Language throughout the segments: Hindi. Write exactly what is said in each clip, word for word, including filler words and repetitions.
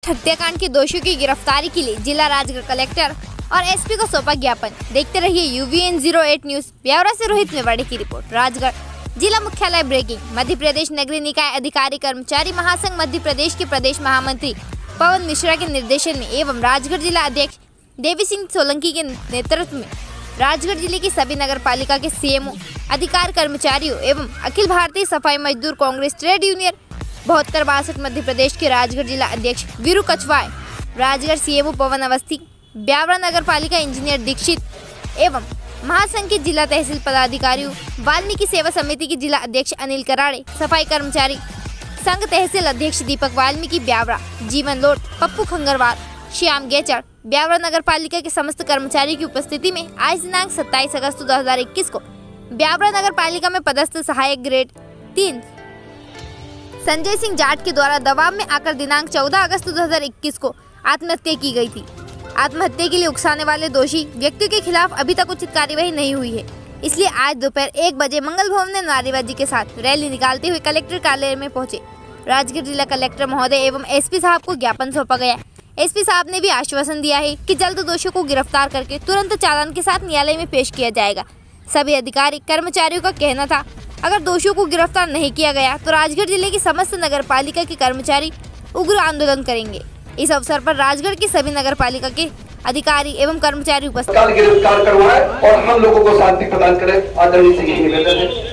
हत्याकांड के दोषियों की गिरफ्तारी के लिए जिला राजगढ़ कलेक्टर और एसपी को सौंपा ज्ञापन। देखते रहिए यूवीएन ज़ीरो आठ न्यूज। ब्यौरा से रोहित मेवाड़ी की रिपोर्ट। राजगढ़ जिला मुख्यालय ब्रेकिंग। मध्य प्रदेश नगरीय निकाय अधिकारी कर्मचारी महासंघ मध्य प्रदेश के प्रदेश महामंत्री पवन मिश्रा के निर्देशन में एवं राजगढ़ जिला अध्यक्ष देवी सिंह सोलंकी के नेतृत्व में राजगढ़ जिले की सभी नगर पालिका के सीएमओ, अधिकारी, कर्मचारियों एवं अखिल भारतीय सफाई मजदूर कांग्रेस ट्रेड यूनियन बहत्तर बासठ मध्य प्रदेश के राजगढ़ जिला अध्यक्ष वीरू कछवाए, राजगढ़ सीएमओ पवन अवस्थी, ब्यावरा नगर पालिका इंजीनियर दीक्षित एवं महासंघ के जिला तहसील पदाधिकारियों, वाल्मीकि सेवा समिति के जिला अध्यक्ष अनिल कराड़े, सफाई कर्मचारी संघ तहसील अध्यक्ष दीपक वाल्मीकि ब्यावरा, जीवन लोट, पप्पू खंगरवाल, श्याम गेचड़, ब्यावरा नगर पालिका के समस्त कर्मचारियों की उपस्थिति में आज दिनांक सत्ताईस अगस्त दो हजार इक्कीस को ब्यावरा नगर पालिका में पदस्थ सहायक ग्रेड तीन संजय सिंह जाट के द्वारा दबाव में आकर दिनांक चौदह अगस्त दो हजार इक्कीस को आत्महत्या की गई थी। आत्महत्या के लिए उकसाने वाले दोषी व्यक्तियों के खिलाफ अभी तक उचित कार्यवाही नहीं हुई है, इसलिए आज दोपहर एक बजे मंगल भवन में नारेबाजी के साथ रैली निकालते हुए कलेक्टर कार्यालय में पहुंचे। राजगढ़ जिला कलेक्टर महोदय एवं एसपी साहब को ज्ञापन सौंपा गया। एसपी साहब ने भी आश्वासन दिया है कि जल्द दोषियों को गिरफ्तार करके तुरंत चालान के साथ न्यायालय में पेश किया जाएगा। सभी अधिकारी कर्मचारियों का कहना था, अगर दोषियों को गिरफ्तार नहीं किया गया तो राजगढ़ जिले की समस्त नगर पालिका के कर्मचारी उग्र आंदोलन करेंगे। इस अवसर पर राजगढ़ की सभी नगर पालिका के अधिकारी एवं कर्मचारी उपस्थित गिरफ्तार करवाए और हम लोगों को शांति प्रदान करें। आदरणीय से यही निवेदन है।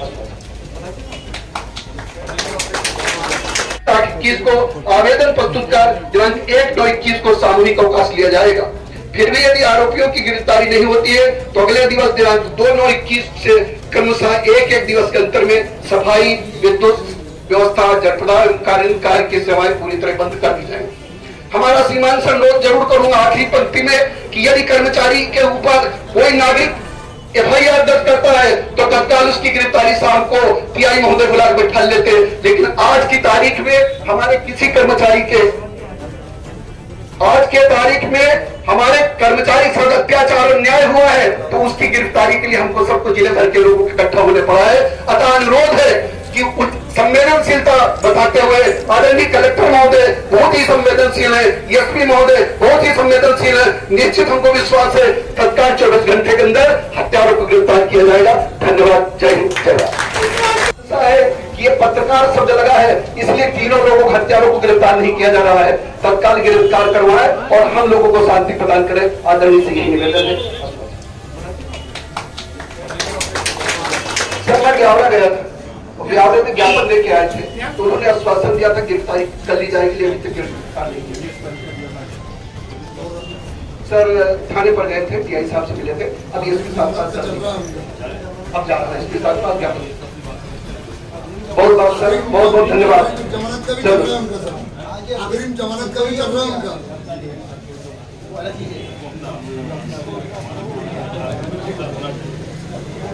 इक्कीस को आवेदन प्रस्तुत कर दिनांक एक दो इक्कीस को सामूहिक अवकाश लिया जाएगा। फिर भी यदि आरोपियों की गिरफ्तारी नहीं होती है तो अगले दिवस दिनांक दो नौ इक्कीस से क्रमशः एक एक दिवस के अंतर में सफाई, विद्युत व्यवस्था, जनप्रदान कार्य कार्य की सेवाएं पूरी तरह बंद कर दी जाएंगी। हमारा सीमांत अनुरोध जरूर करूंगा आखिरी पंक्ति में कि यदि कर्मचारी के ऊपर कोई नागरिक एफ आई आर दर्ज करता है तो तत्काल उसकी गिरफ्तारी शाम को पीआई महोदय बुला कर बैठा लेते, लेकिन आज की तारीख में हमारे किसी कर्मचारी के आज के तारीख में हमारे कर्मचारी साथ अत्याचार और अन्याय हुआ है तो उसकी गिरफ्तारी के लिए हमको सबको जिले भर के लोगों को इकट्ठा होने पड़ा है। अतः अनुरोध है कि संवेदनशीलता बताते हुए आदरणीय कलेक्टर महोदय बहुत ही संवेदनशील है, एसपी महोदय बहुत ही संवेदनशील है, निश्चित हमको विश्वास है तत्काल चौबीस घंटे के अंदर हत्यारों को गिरफ्तार किया जाएगा। धन्यवाद। जय हिंद, जय भारत। है कि ये पत्रकार शब्द लगा है इसलिए तीनों लोगों को हत्यारों को गिरफ्तार नहीं किया जा रहा है। तत्काल गिरफ्तार करवाए और हम लोगों को शांति प्रदान करें। आदरणीय से यही निवेदन है। सर मैं ब्यावरा गया था, ब्यावरे में ज्ञापन लेके आए थे तो उन्होंने आश्वासन दिया था गिरफ्तारी कर ली जाएगी, अभी तक गिरफ्तार नहीं की। सर थाने पर गए थे, टीआई साहब से मिले थे, अभी एसपी साहब साथ अब जा रहा है एसपी साहब साथ ज्ञापन। बहुत बहुत सर बहुत बहुत धन्यवाद। अग्रिम जमानत का भी चल रहा है उनका।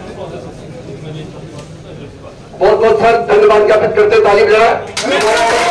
बहुत बहुत सर धन्यवाद ज्ञापित करते, ताली बजाएं।